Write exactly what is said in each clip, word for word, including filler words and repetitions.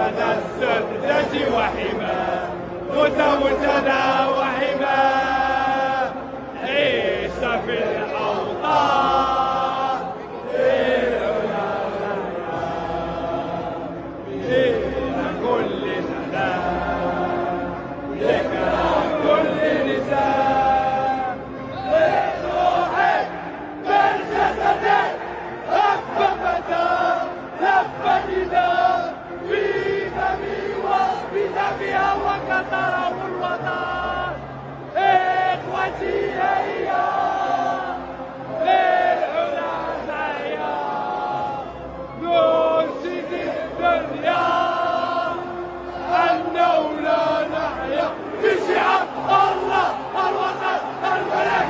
لدى السدة وحما متوجدا وحما عيش في الأوطان للعلا لنا كل سلام لنا كل نساء لروحك بالجسد هب فتى لب نداء في دمي وفي دمها وكتره الوطن إخوتي هيا للعلا سعيا نرشد الدنيا أنه لا نحيا بشعب الله الوطن الملك.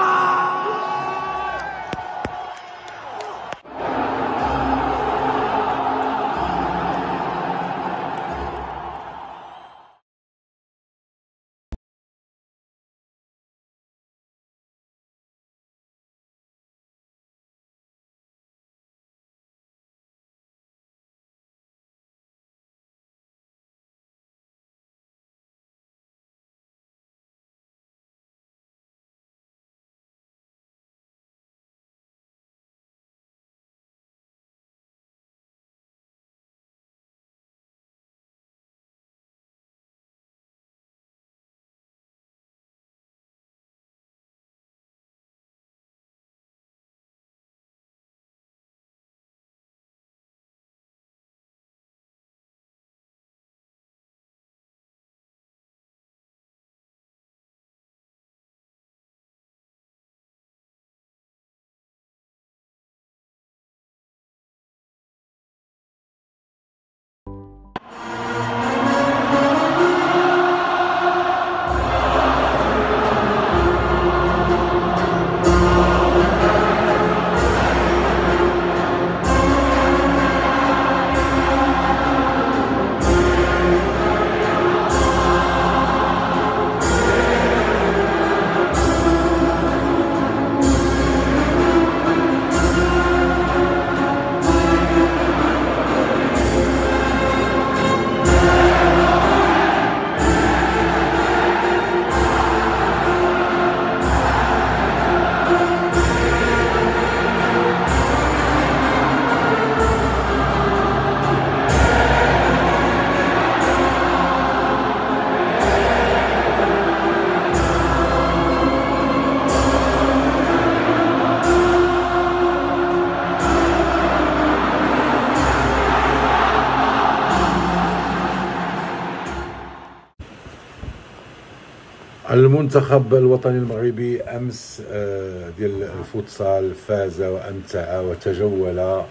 المنتخب الوطني المغربي أمس ديال الفوتسال فاز وأمتع وتجول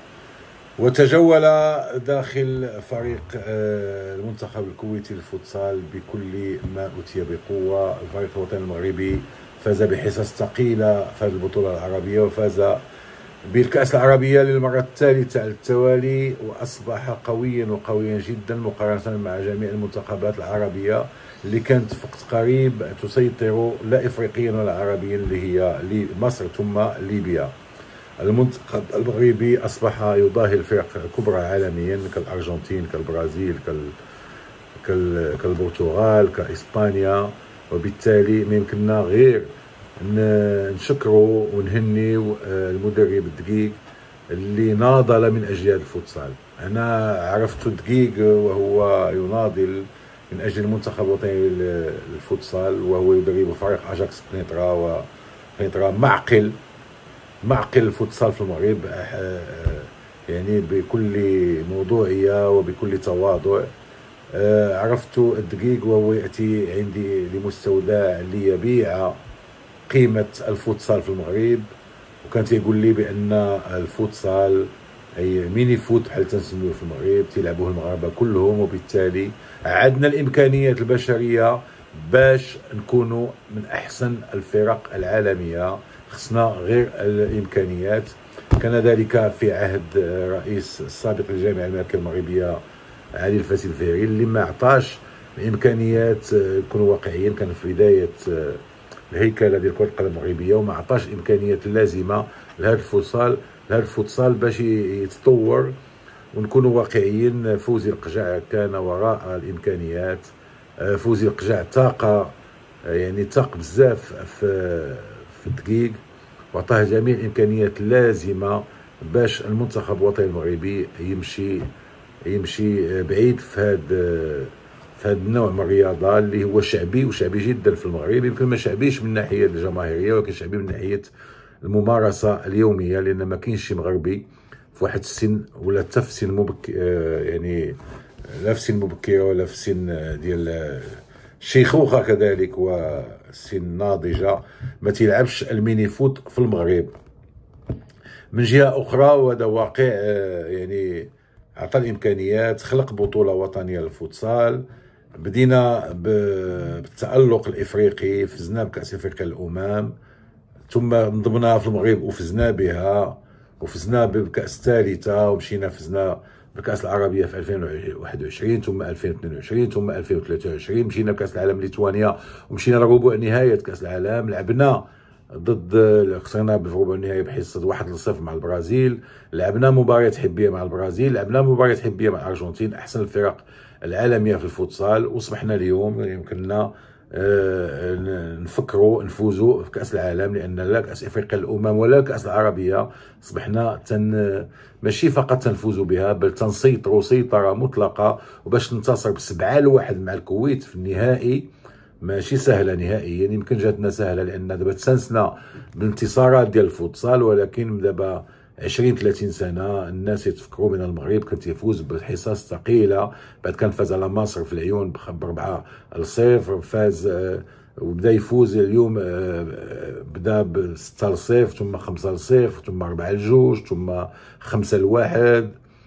وتجول داخل فريق المنتخب الكويتي للفوتسال بكل ما أتي بقوة. الفريق الوطني المغربي فاز بحصص ثقيلة في هذه البطولة العربية وفاز بالكأس العربية للمرة الثالثة على التوالي، وأصبح قويا وقويا جدا مقارنة مع جميع المنتخبات العربية اللي كانت فقط قريب تسيطر لا إفريقيا ولا عربيا اللي هي مصر ثم ليبيا. المنتخب المغربي أصبح يضاهي الفرق الكبرى عالميا كالأرجنتين كالبرازيل كالبرتغال كإسبانيا، وبالتالي ما يمكننا غير نشكروا ونهنيو المدرب الدقيق اللي ناضل من أجل هذا الفوتسال. أنا عرفت الدقيق وهو يناضل من أجل المنتخب الوطني للفوتسال، وهو يدرب فريق أجاكس قنيطرة وقنيطرة معقل معقل الفوتسال في المغرب، يعني بكل موضوعية وبكل تواضع. عرفت الدقيق وهو يأتي عندي لمستودع ليبيع قيمة الفوتسال في المغرب، وكان يقول لي بأن الفوتسال أي ميني فوت بحال تنسميوه في المغرب تيلعبوه المغاربة كلهم، وبالتالي عندنا الإمكانيات البشرية باش نكونوا من أحسن الفرق العالمية، خصنا غير الإمكانيات. كان ذلك في عهد رئيس السابق للجامعة الملكية المغربية علي الفاسي الفهري اللي ما عطاش الإمكانيات يكونوا واقعيين، كان في بداية الهيكله ديال كره القدم المغربيه وما عطاش الامكانيات اللازمه لهذا الفوتسال لهذا الفوتسال باش يتطور ونكونوا واقعيين. فوزي القجع كان وراء الامكانيات. فوزي القجع طاقه، يعني طاق بزاف في في الدقيق، وعطاه جميع الامكانيات اللازمه باش المنتخب الوطني المغربي يمشي يمشي بعيد في هذا في هذا النوع من الرياضه اللي هو شعبي وشعبي جدا في المغرب. يمكن ما شعبيش من الناحيه الجماهيريه، ولكن شعبي من ناحيه الممارسه اليوميه، لان ما كاينش شي مغربي في واحد السن ولا حتى في سن مبكر، يعني لا في سن مبكره ولا في سن ديال الشيخوخه كذلك وسن ناضجه ما تيلعبش الميني فوت في المغرب. من جهه اخرى وهذا واقع، يعني عطى الامكانيات، خلق بطوله وطنيه للفوتسال. بدينا بالتالق الافريقي، فزنا بكاس افريقيا الامم، ثم انضمناها في المغرب وفزنا بها، وفزنا بكاس الثالثه، ومشينا فزنا بكاس العربيه في ألفين وواحد وعشرين، ثم ألفين واثنين وعشرين، ثم ألفين وثلاثة وعشرين مشينا بكاس العالم ليتوانيا، ومشينا لربع نهايه كاس العالم. لعبنا ضد خسرنا بربع النهائي بحصه واحد لصفر مع البرازيل. لعبنا مباريات حبيه مع البرازيل، لعبنا مباريات حبيه مع الارجنتين، احسن الفرق العالميه في الفوتسال. وصبحنا اليوم يمكننا آه نفكروا نفوزوا في كاس العالم، لان لا كاس افريقيا الامم ولا كاس العربيه صبحنا تن ماشي فقط تنفوزوا بها، بل تنسيطروا سيطره مطلقه. وباش ننتصر بسبعه لواحد مع الكويت في النهائي ماشي سهله نهائيا. يمكن جاتنا سهله لان دابا تسنسنا بالانتصارات ديال الفوتسال، ولكن دابا عشرين ثلاثين سنه الناس يتفكروا من المغرب كان تيفوز بحصص ثقيله. بعد كان فاز على مصر في العيون بربعه لصفر، فاز وبدا يفوز اليوم، بدا بستة لصفر، ثم خمسة لصفر، ثم أربعة لجوج، ثم خمسة لواحد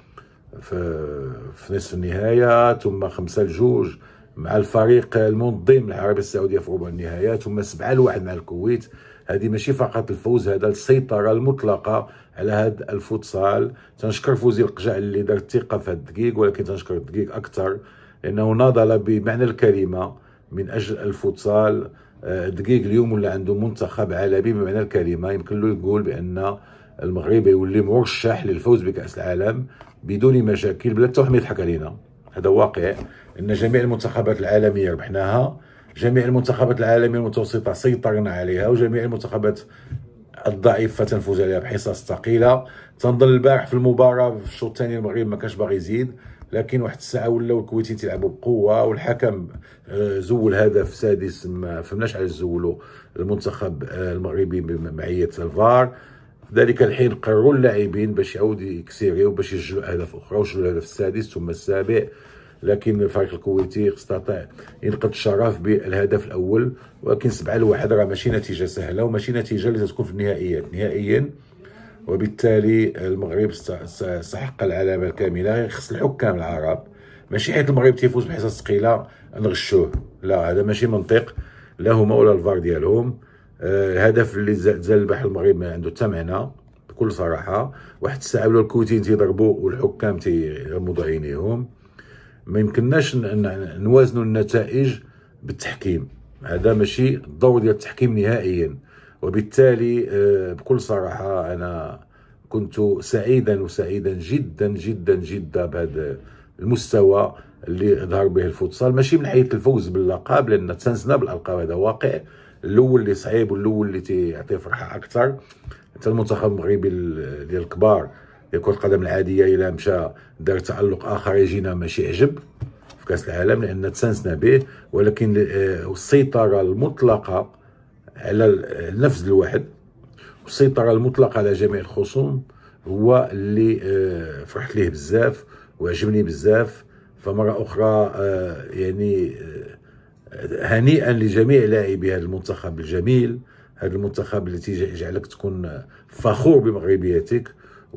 في في نصف النهايه، ثم خمسة لجوج مع الفريق المنظم العربية السعودية في ربع النهاية، ثم سبعة لواحد مع الكويت. هذه ماشي فقط الفوز، هذا السيطرة المطلقة على هذا الفوتسال. تنشكر فوزي القجع اللي دار الثقة في هذا الدقيق، ولكن تنشكر الدقيق أكثر لأنه ناضل بمعنى الكلمة من أجل الفوتسال. الدقيق اليوم ولا عنده منتخب عالمي بمعنى الكلمة، يمكن له يقول بأن المغرب يولي مرشح للفوز بكأس العالم بدون مشاكل بلا حتى واحد ما يضحك علينا. هذا واقع، ان جميع المنتخبات العالميه ربحناها، جميع المنتخبات العالميه المتوسطه سيطرنا عليها، وجميع المنتخبات الضعيفه تنفوز عليها بحصص ثقيله. تنظن البارح في المباراه في الشوط الثاني المغرب ما كانش باغي يزيد، لكن واحد الساعه ولاو الكويتيين تيلعبوا بقوه، والحكم زول هدف سادس ما فهمناش علاش زولوا المنتخب المغربي بمعيه الفار. في ذلك الحين قرروا اللاعبين باش يعاودوا يكسيريو باش يسجلوا اهداف اخرى، وسجلوا الهدف السادس ثم السابع، لكن الفريق الكويتي استطاع ينقذ الشرف بالهدف الاول. ولكن سبعة لواحد راه ماشي نتيجه سهله، وماشي نتيجه اللي تكون في النهائيات نهائيا، وبالتالي المغرب استحق العلامه الكامله. خص الحكام العرب ماشي حيت المغرب تيفوز بحصص ثقيله نغشوه، لا هذا ماشي منطق، لا هما ولا الفار ديالهم. الهدف اللي زال البحر المغرب ما عنده حتى معنى بكل صراحه. واحد الساعه ولاو الكويتيين تيضربوا والحكام تيغمضوا عينيهم. ما يمكنناش نوازنوا النتائج بالتحكيم، هذا ماشي الدور ديال التحكيم نهائيا. وبالتالي بكل صراحه انا كنت سعيدا وسعيدا جدا جدا جدا بهذا المستوى اللي ظهر به الفوتسال، ماشي من حيث الفوز باللقب لان تسنسنا بالالقاب، هذا واقع. الاول اللي صعيب والاول اللي تيعطي فرحه اكثر. حتى المنتخب المغربي ديال الكبار ديال كره القدم العاديه الى مشى دار تالق اخر يجينا ماشي عجب في كاس العالم لان تسنسنا به، ولكن السيطره المطلقه على النفس الواحد والسيطره المطلقه على جميع الخصوم هو اللي فرحت ليه بزاف وعجبني بزاف. فمره اخرى يعني هنيئا لجميع لاعبي هذا المنتخب الجميل، هذا المنتخب الذي يجعلك تكون فخور بمغربيتك.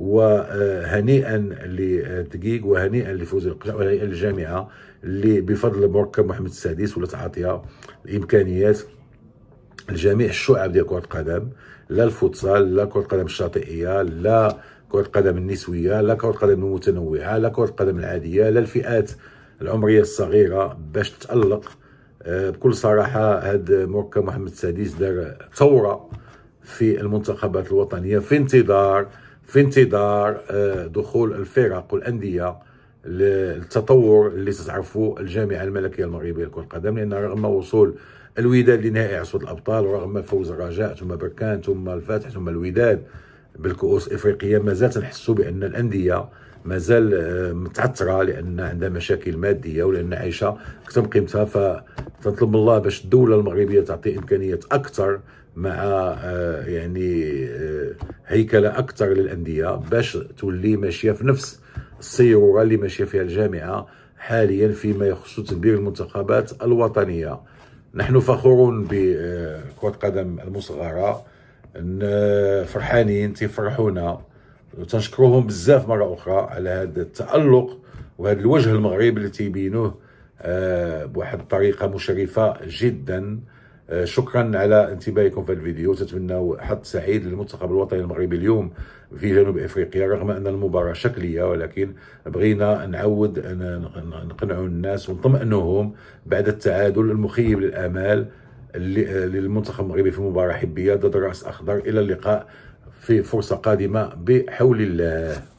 وهنيئا للدقيق وهنيئا لفوز القجع وهنيئا للجامعه اللي بفضل مركب محمد السادس ولات عاطيه الامكانيات لجميع الشعب ديال كره القدم، لا الفوتسال، لا كره القدم الشاطئيه، لا كره القدم النسويه، لا كره القدم المتنوعه، لا كره القدم العاديه، لا الفئات العمريه الصغيره باش تتالق. بكل صراحه هذا مركب محمد السادس دار ثوره في المنتخبات الوطنيه في انتظار في انتظار دخول الفرق والأندية للتطور اللي ستعرفوا الجامعة الملكية المغربية لكرة القدم، لأن رغم وصول الوداد لنهائي عصبة الأبطال ورغم فوز الرجاء ثم بركان ثم الفتح ثم الوداد بالكؤوس الإفريقية، ما زالت نحسوا بأن الأندية ما زال متعثرة، لأن عندها مشاكل مادية ولأن عايشة أكثر من قيمتها. فتنطلب الله باش الدولة المغربية تعطي إمكانيات أكثر مع يعني هيكلة أكثر للأندية باش تولي ماشية في نفس السيرورة اللي ماشية فيها الجامعة حاليا فيما يخص تدبير المنتخبات الوطنية. نحن فخورون بكرة القدم المصغرة، فرحانين تيفرحونا وتنشكروهم بزاف مرة أخرى على هذا التألق وهذا الوجه المغربي اللي تيبينوه بواحد الطريقة مشرفة جدا. شكرا على انتباهكم في الفيديو، تتمنى حظ سعيد للمنتخب الوطني المغربي اليوم في جنوب افريقيا، رغم ان المباراة شكلية ولكن بغينا نعود نقنعوا الناس ونطمئنوهم بعد التعادل المخيب للآمال للمنتخب المغربي في مباراة حبية ضد الرأس أخضر. إلى اللقاء في فرصة قادمة بحول الله.